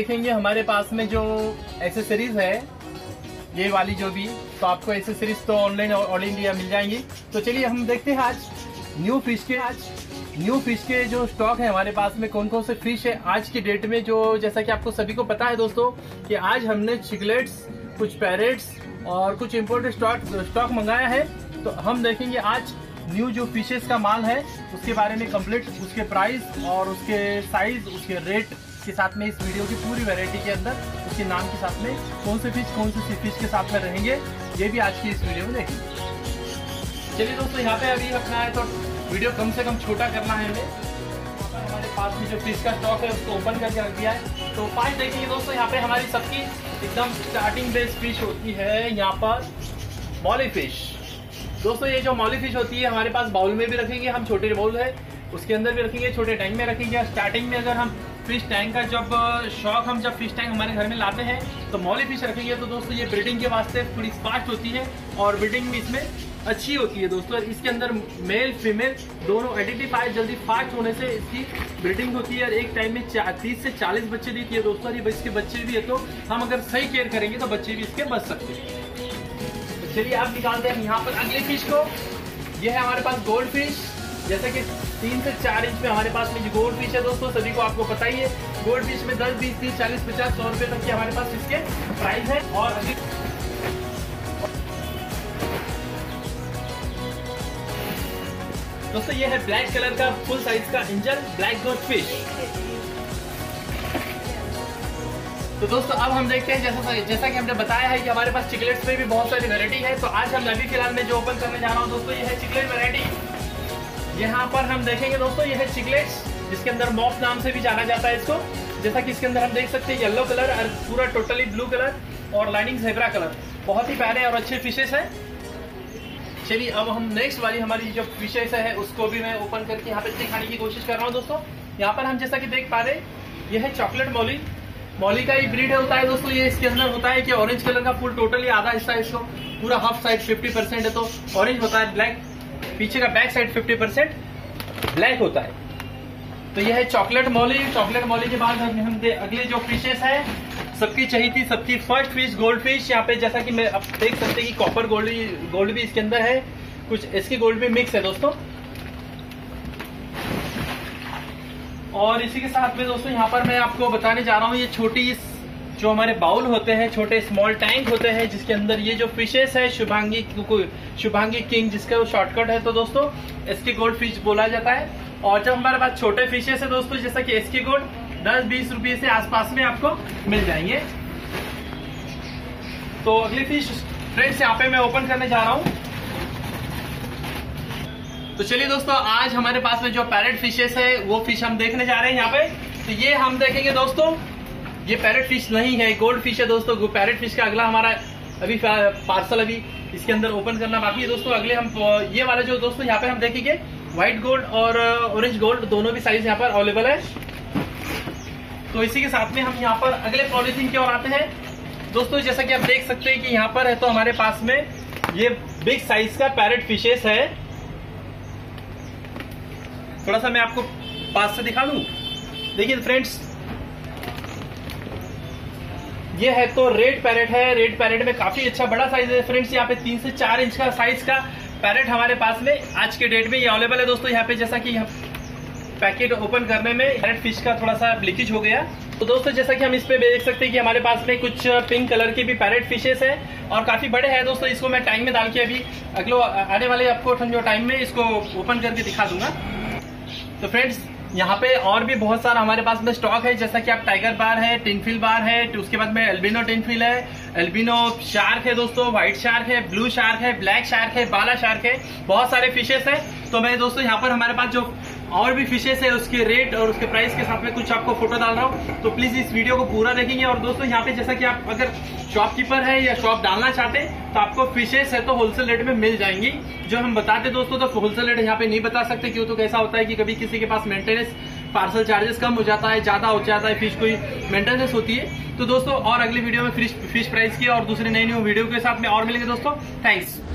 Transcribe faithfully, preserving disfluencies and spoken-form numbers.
देखेंगे हमारे पास में जो एसेसरीज है ये वाली जो भी, तो आपको एसेसरीज तो ऑनलाइन ऑल इंडिया मिल जाएंगी। तो चलिए हम देखते हैं आज न्यू फिश के आज न्यू फिश के जो स्टॉक है हमारे पास में, कौन कौन से फिश है आज की डेट में। जो जैसा कि आपको सभी को पता है दोस्तों कि आज हमने चिकलेट्स, कुछ पैरेट्स और कुछ इम्पोर्टेड स्टॉक स्टॉक मंगाया है। तो हम देखेंगे आज न्यू जो फिशेस का माल है उसके बारे में कंप्लीट, उसके प्राइस और उसके साइज, उसके रेट के साथ में इस वीडियो की पूरी वैरायटी के अंदर उसके नाम के साथ में कौन से फिश कौन से फिश के साथ में रहेंगे, ये भी आज की इस वीडियो में देखेंगे। चलिए दोस्तों, यहाँ पे अभी अपना है तो वीडियो कम से कम छोटा करना है हमें। हमारे पास में जो फिश का स्टॉक है उसको ओपन करके रख दिया है। तो पाँच देखेंगे दोस्तों, यहाँ पे हमारी सबकी एकदम स्टार्टिंग बेस फिश होती है यहाँ पर मॉली फिश। दोस्तों ये जो मॉली फिश होती है हमारे पास बाउल में भी रखेंगे हम, छोटे बाउल है उसके अंदर भी रखेंगे, छोटे टैंक में रखेंगे। स्टार्टिंग में अगर हम फिश टैंक का जब शौक हम जब फिश टैंक हमारे घर में लाते हैं तो मॉली फिश रखेंगे। तो दोस्तों ये ब्रीडिंग के वास्ते थोड़ी फास्ट होती है और ब्रीडिंग भी इसमें अच्छी होती है दोस्तों। इसके अंदर मेल फीमेल दोनों आइडेंटिफाई जल्दी फास्ट होने से इसकी ब्रीडिंग होती है और एक टाइम में तीस से चालीस बच्चे देती है दोस्तों। ये इसके बच्चे भी है तो हम अगर सही केयर करेंगे तो बच्चे भी इसके बच सकते हैं। तो चलिए आप निकालते हैं यहाँ पर अगली फिश को। ये है हमारे पास गोल्ड फिश, जैसे कि तीन से चार इंच में हमारे पास में जो गोल्ड फिश है दोस्तों, सभी को आपको पता ही है। गोल्ड फिश में दस, बीस, तीस, चालीस, पचास, सौ रुपए तक के हमारे पास इसके प्राइस है। और अभी दोस्तों ये है ब्लैक कलर का फुल साइज का इंजन ब्लैक गोल्ड फिश। तो दोस्तों अब हम देखते हैं, जैसा जैसा कि हमने बताया है कि हमारे पास चिकलेट्स में भी बहुत सारी वैरायटी है। तो आज हम अभी फिलहाल में जो ओपन करने जा रहा हूँ दोस्तों, ये है चिकलेट वैरायटी। यहाँ पर हम देखेंगे दोस्तों ये है चिकलेट्स, जिसके अंदर मॉप नाम से भी जाना जाता है इसको। जैसा कि इसके अंदर हम देख सकते हैं येलो कलर और पूरा टोटली ब्लू कलर और लाइनिंग ज़ेब्रा कलर, बहुत ही प्यारे और अच्छे फिशेस हैं। चलिए अब हम नेक्स्ट वाली हमारी जो फिशेस है उसको भी मैं ओपन करके यहाँ पे दिखाने की कोशिश कर रहा हूँ दोस्तों। यहाँ पर हम जैसा कि देख पा रहे हैं ये है चॉकलेट मॉली। मॉली का ही ब्रीड होता है दोस्तों। ये इसके अंदर होता है कि ऑरेंज कलर का फुल टोटली आधा हिस्सा इसको पूरा हाफ साइड फिफ्टी परसेंट है तो ऑरेंज होता है, ब्लैक पीछे का back side fifty percent black होता है। तो ये है चॉकलेट मॉली। चॉकलेट मॉली के बाद हम अगले जो फिशेस है सबकी चाहिए थी, सबकी फर्स्ट फिश गोल्ड फिश। यहाँ पे जैसा कि मैं अब देख सकते हैं कि कॉपर गोल्ड गोल्ड भी इसके अंदर है, कुछ इसकी गोल्ड भी मिक्स है दोस्तों। और इसी के साथ में दोस्तों यहाँ पर मैं आपको बताने जा रहा हूँ ये छोटी जो हमारे बाउल होते हैं, छोटे स्मॉल टैंक होते हैं जिसके अंदर ये जो फिशेस है शुभांगी शुभांगी किंग जिसका शॉर्टकट है तो दोस्तों एसके गोल्ड फिश बोला जाता है। और जब हमारे पास छोटे फिशेस है दोस्तों जैसा कि एसके गोल्ड दस बीस रुपये से आसपास में आपको मिल जाएंगे। तो अगली फिश फ्रेंड्स यहाँ पे मैं ओपन करने जा रहा हूँ। तो चलिए दोस्तों आज हमारे पास में जो पैरेट फिशेस है वो फिश हम देखने जा रहे हैं यहाँ पे। तो ये हम देखेंगे दोस्तों, ये पैरेट फिश नहीं है, गोल्ड फिश है दोस्तों। पैरेट फिश का अगला हमारा अभी पार्सल अभी इसके अंदर ओपन करना बाकी है दोस्तों। अगले हम ये वाला जो दोस्तों यहाँ पे हम देखेंगे व्हाइट गोल्ड और ऑरेंज गोल्ड दोनों भी साइज यहाँ पर अवेलेबल है। तो इसी के साथ में हम यहाँ पर अगले पॉलिथीन की ओर आते हैं दोस्तों। जैसा कि आप देख सकते हैं कि यहाँ पर है तो हमारे पास में ये बिग साइज का पैरेट फिशेस है। थोड़ा सा मैं आपको पास से दिखा दूं। देखिए फ्रेंड्स ये है तो रेड पैरेट है। रेड पैरेट में काफी अच्छा बड़ा साइज है फ्रेंड्स। यहाँ पे तीन से चार इंच का साइज का पैरेट हमारे पास में आज के डेट में ये अवेलेबल है दोस्तों। यहाँ पे जैसा कि पैकेट ओपन करने में पैरेट फिश का थोड़ा सा लीकेज हो गया। तो दोस्तों जैसा कि हम इस पे देख सकते हैं कि हमारे पास में कुछ पिंक कलर के भी पैरेट फिशेस है और काफी बड़े हैं दोस्तों। इसको मैं टाइम में डाल के अभी अगले आने वाले आपको जो टाइम में इसको ओपन करके दिखा दूंगा। तो फ्रेंड्स यहाँ पे और भी बहुत सारा हमारे पास में स्टॉक है, जैसा कि आप टाइगर बार है, टिनफिल बार है, उसके बाद में एल्बिनो टिनफिल है, एल्बिनो शार्क है दोस्तों, व्हाइट शार्क है, ब्लू शार्क है, ब्लैक शार्क है, बाला शार्क है, बहुत सारे फिशेस है। तो मैं दोस्तों यहाँ पर हमारे पास जो और भी फिशेस है उसके रेट और उसके प्राइस के साथ में कुछ आपको फोटो डाल रहा हूँ। तो प्लीज इस वीडियो को पूरा देखेंगे। और दोस्तों यहाँ पे जैसा कि आप अगर शॉपकीपर है या शॉप डालना चाहते हैं तो आपको फिशेस है तो होलसेल रेट में मिल जाएंगी। जो हम बताते दोस्तों तो होलसेल रेट यहाँ पे नहीं बता सकते, क्यों तो कैसा होता है कि कभी किसी के पास मेंटेनेंस पार्सल चार्जेस कम हो जाता है, ज्यादा हो जाता है, फिश कोई मेंटेनेंस होती है। तो दोस्तों और अगली वीडियो में फिश फिश प्राइस की और दूसरे नई न्यू वीडियो के साथ में और मिलेंगे दोस्तों। थैंक्स।